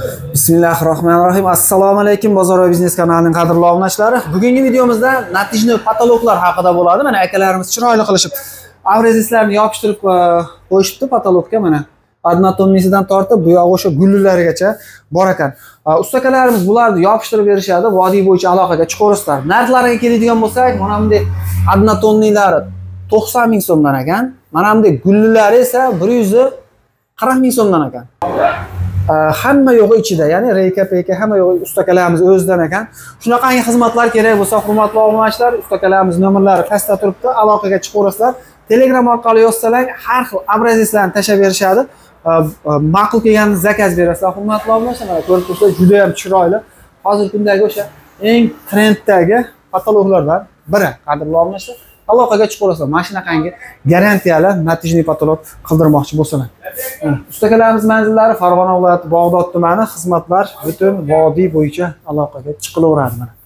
Bismillahirrohmanirrohim. Assalomu alaykum bozor va biznes kanalining qadrli obunachilari. Bugungi videomizda natijli patologlar haqida bo'ladi. Mana akalarimiz chiroyli qilishib abrezislarni yopishtirib qo'yishibdi patologga mana. Adnatonnisidan tortib bu yoq o'sha gullilarigacha bor ekan. Ustakalarimiz bularni yopishtirib berishadi. Vodiy bo'yicha aloqaga chiqaverasizlar. Narxlariga keladigan bo'lsak, mana bunday adnatonnilari 90 ming so'mdan ekan. Mana bunday gullilari esa 140 ming so'mdan ekan. Hamma yo'g'i ichida, ya'ni reyka peyka hamma yo'g'i ustakalarimiz o'zidan ekan. Shunaqangi xizmatlar kerak bo'lsa, hurmatli obunachilar, ustakalarimiz nomerlari pastda turibdi, aloqaga chiqaverasizlar. Telegram orqali yozsalar, har xil abrezislarni tashab berishadi. Ma'qul kelganini zakaz berasizlar. Hurmatli obunachilar, mana ko'rib turibsizlar, juda ham chiroyli. Hozirgi kundagi o'sha eng trenddagi patologlardan biri, qadrli obunachilar. Aloqaga chiqaverasizlar. Mana shunaqangi garantiyali natijli patolog qildirmoqchi bo'lsalar. Ustakalarimiz manzillari Farg'ona viloyati Bog'dod tumani, xizmatlar butun vodiy bo'yicha aloqaga chiqilaveradi.